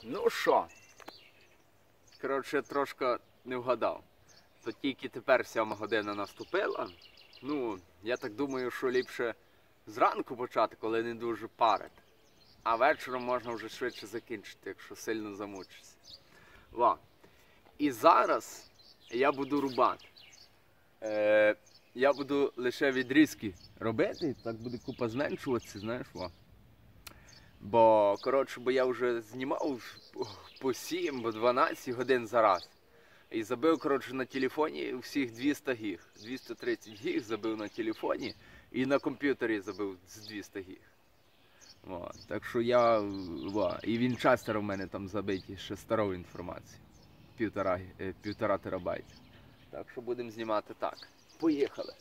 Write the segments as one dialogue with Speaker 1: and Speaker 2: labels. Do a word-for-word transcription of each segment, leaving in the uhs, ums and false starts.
Speaker 1: Ну що? Коротше, трошки не вгадав. То тільки тепер сьома година наступила. Ну, я так думаю, що ліпше зранку почати, коли не дуже парить. А вечором можна вже швидше закінчити, якщо сильно замучишся. Ва. І зараз я буду рубати. Е, я буду лише відрізки робити, так буде купа зменшуватися, знаєш, ва. Бо, коротше, бо я вже знімав по сім, по дванадцять годин за раз. І забив, коротше, на телефоні всіх двісті гіг. двісті тридцять гіг забив на телефоні і на комп'ютері забив з двісті гіг. О, так що я... О, і вінчестер у мене там забиті, ще старої інформації. Півтора, півтора терабайта. Так що будемо знімати так. Поїхали.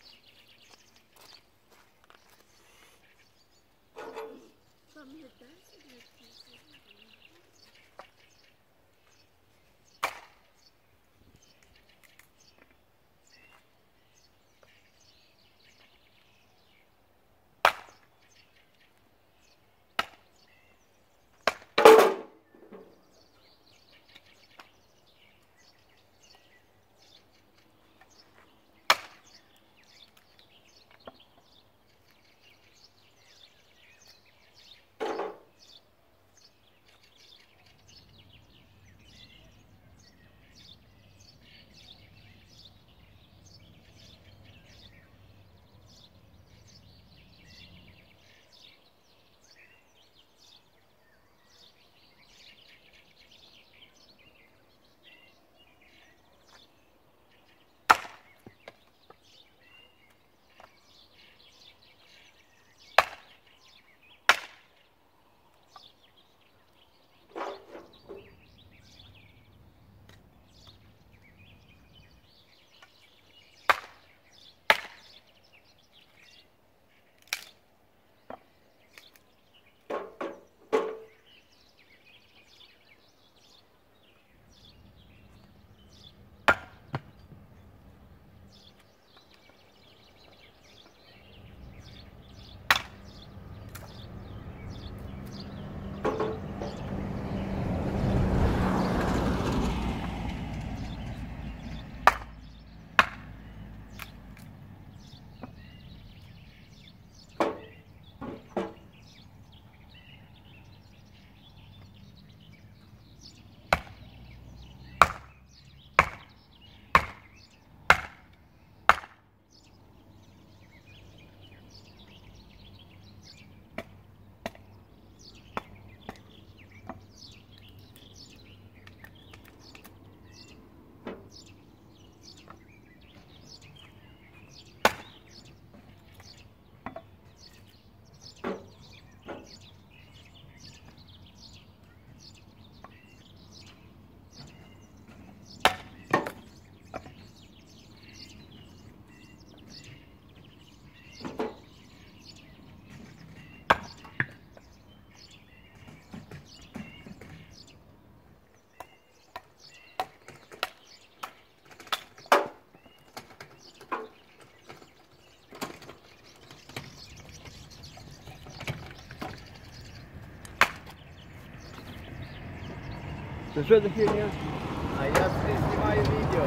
Speaker 2: Це що за херня?
Speaker 1: А я собі знімаю відео.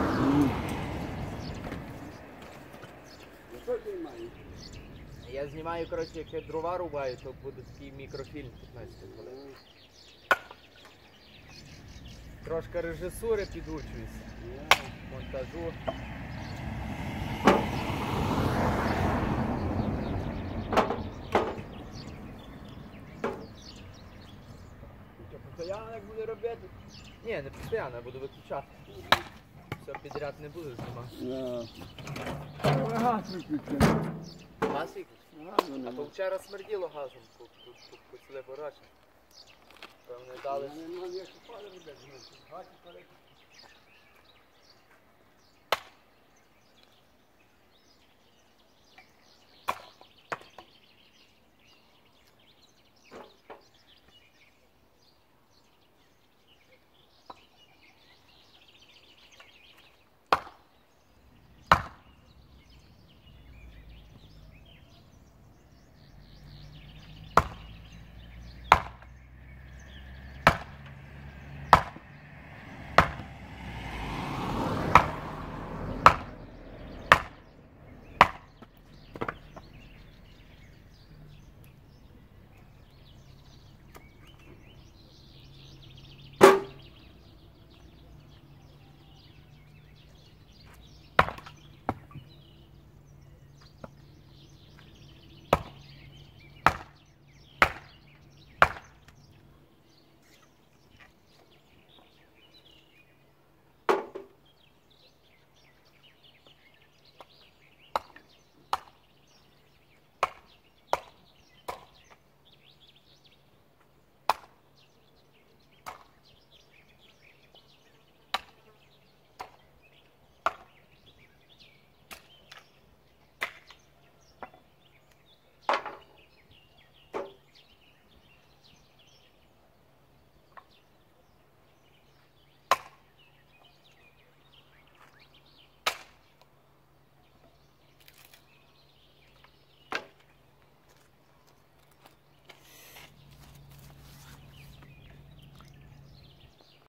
Speaker 2: Що ти маєш?
Speaker 1: Я знімаю, коротше, як я дрова рубаю, то буде такий мікрофільм п'ятнадцять хвилин. Трошки режисури підучуюсь. Монтажу.
Speaker 2: Постоянно як буде робити?
Speaker 1: Ні, не постійно, я буду виключати. Все підряд не буду знімати.
Speaker 2: Газ виключено.
Speaker 1: Газ виключно?
Speaker 2: Газу
Speaker 1: А
Speaker 2: нема.
Speaker 1: то вчора смерділо газом по, по, по, по ціле пораче. Певно, дали.
Speaker 2: Я не можу, як упали робити. Газ і